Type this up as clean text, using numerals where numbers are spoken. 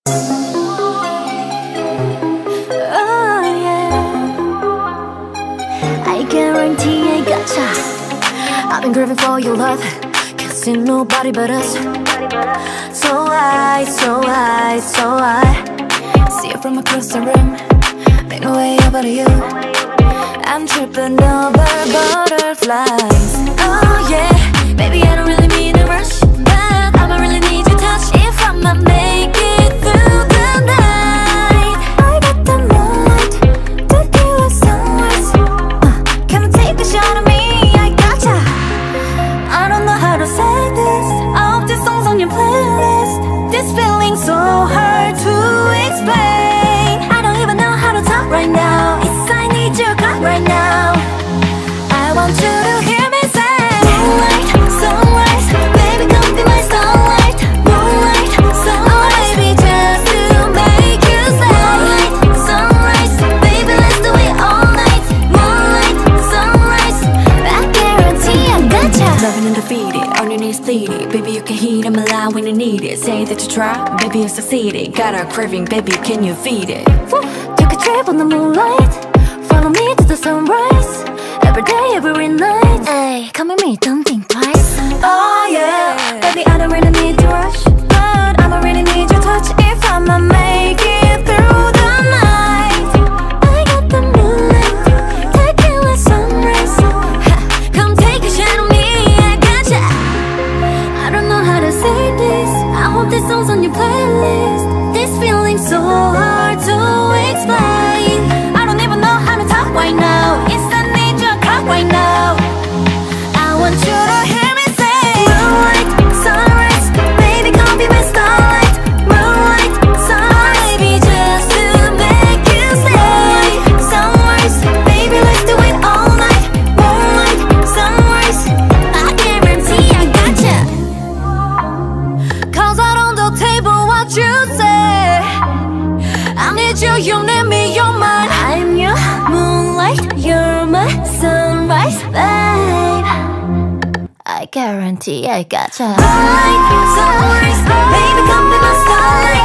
Oh yeah, I guarantee I gotcha. I've been craving for your love, can't see nobody but us. So I see you from across the room, make my way over to you. I'm tripping over butterflies. Oh yeah, baby I don't really mean to rush, but I'ma really need your touch if I'ma make it through the night. I got the moonlight, tequila sunrise. Come and take a shot of me, I gotcha. I don't know how to say this, all of these songs on your playlist. This feeling's so hard to explain. I don't even know how to talk right now. It's I need your cut right now. I want you to hear me say moonlight, sunrise, baby come be my starlight. Moonlight, sunrise, baby just to make you say moonlight, sunrise, baby let's do it all night. Moonlight, sunrise, I guarantee I gotcha. Loving and defeated, on your knees pleading. Baby you can heat, I'm alive when you need it. Say that you try, baby you succeeded. Got a craving, baby can you feed it? Take a trip on the moonlight, follow me to the sunrise. Every day, every night. Ay, come with me, don't think twice. Oh yeah, baby I don't really need to rush, but I'ma really need your touch if I'ma make it through the night. I got the moonlight, tequila sunrise. Come take a shot on me, I gotcha. I don't know how to say this, I hope this song's on your playlist. This feeling's so hard to explain. I don't even know how to talk right now. It's the need your cut right now. I want you to hear me say moonlight, sunrise, baby come be my starlight. Moonlight, sunrise, baby just to make you say sunrise, baby let's do it all night. Moonlight, sunrise, I guarantee I gotcha. Cause out on the table what you say, I need you, you need me, you're mine. I'm your moonlight, you're my sunrise, babe. I guarantee I gotcha. Moonlight, sunrise, baby come be my starlight.